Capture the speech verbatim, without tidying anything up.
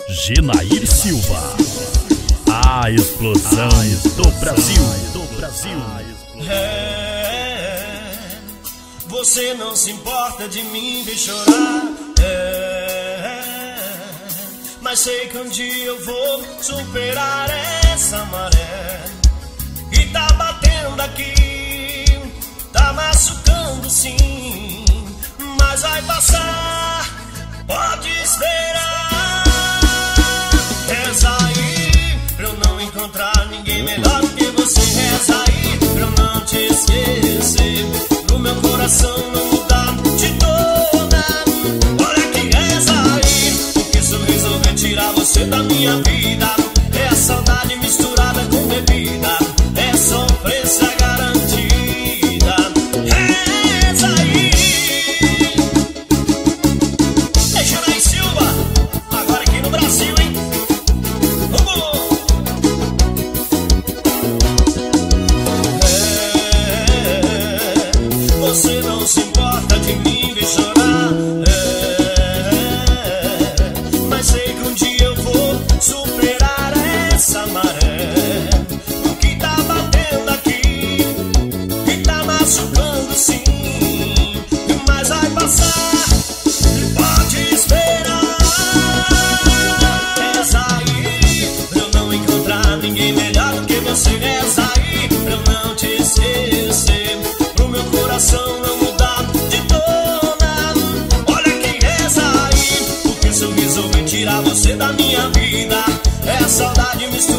Genair Silva, a explosão do Brasil, do Brasil. É, você não se importa de mim ver chorar, é, mas sei que um dia eu vou superar essa maré. E tá batendo aqui, tá machucando sim, mas vai passar, pode esperar. Reza aí pra eu não encontrar ninguém melhor do que você. Reza aí pra eu não te esquecer, pro meu coração não mudar de toda. Olha que reza aí, porque se eu resolver tirar você da minha vida, é a saudade misturada com bebida, é sofrência garantida. Reza aí. É Genair Silva, agora aqui no Brasil, hein? Vamos! É, você não se importa de mim ver chorar, é, mas sei que um dia eu vou superar essa maré. O que tá batendo aqui, que tá machucando sim, mas vai passar, pode esperar. Reza aí pra eu não encontrar ninguém melhor do que você. Reza aí pra eu não te esquecer, pro meu coração não mudar de tona. Olha que reza aí, porque se eu resolver tirar você da minha vida, é a saudade misturada